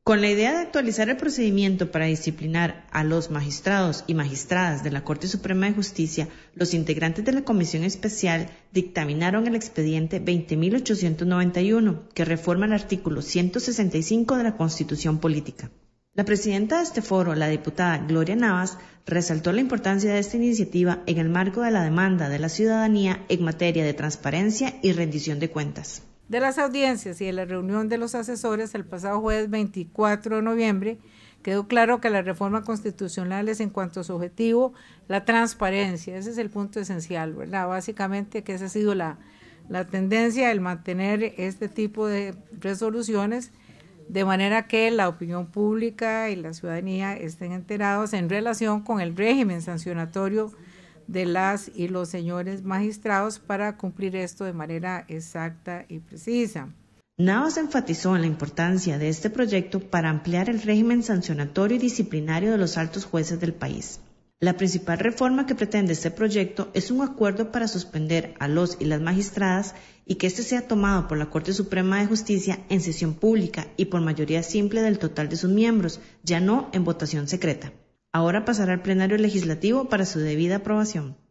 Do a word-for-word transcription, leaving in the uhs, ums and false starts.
Con la idea de actualizar el procedimiento para disciplinar a los magistrados y magistradas de la Corte Suprema de Justicia, los integrantes de la Comisión Especial dictaminaron el expediente veinte mil ochocientos noventa y uno, que reforma el artículo ciento sesenta y cinco de la Constitución Política. La presidenta de este foro, la diputada Gloria Navas, resaltó la importancia de esta iniciativa en el marco de la demanda de la ciudadanía en materia de transparencia y rendición de cuentas. De las audiencias y de la reunión de los asesores el pasado jueves veinticuatro de noviembre, quedó claro que la reforma constitucional es en cuanto a su objetivo la transparencia. Ese es el punto esencial, ¿verdad? Básicamente que esa ha sido la, la tendencia, el mantener este tipo de resoluciones de manera que la opinión pública y la ciudadanía estén enterados en relación con el régimen sancionatorio de las y los señores magistrados para cumplir esto de manera exacta y precisa. Navas enfatizó en la importancia de este proyecto para ampliar el régimen sancionatorio y disciplinario de los altos jueces del país. La principal reforma que pretende este proyecto es un acuerdo para suspender a los y las magistradas y que este sea tomado por la Corte Suprema de Justicia en sesión pública y por mayoría simple del total de sus miembros, ya no en votación secreta. Ahora pasará al plenario legislativo para su debida aprobación.